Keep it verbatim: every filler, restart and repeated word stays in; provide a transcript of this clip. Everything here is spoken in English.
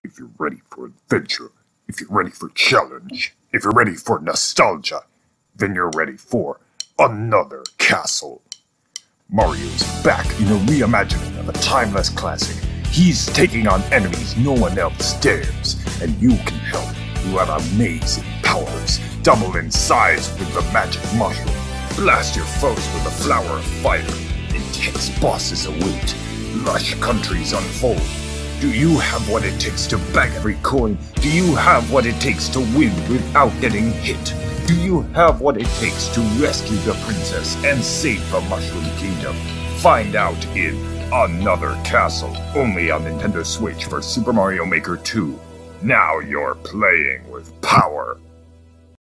If you're ready for adventure, if you're ready for challenge, if you're ready for nostalgia, then you're ready for another castle. Mario's back in a reimagining of a timeless classic. He's taking on enemies no one else dares, and you can help. You have amazing powers. Double in size with the magic mushroom. Blast your foes with the flower of fire. Intense bosses await. Lush countries unfold. Do you have what it takes to bag every coin? Do you have what it takes to win without getting hit? Do you have what it takes to rescue the princess and save the Mushroom Kingdom? Find out in Another Castle, only on Nintendo Switch for Super Mario Maker two. Now you're playing with power.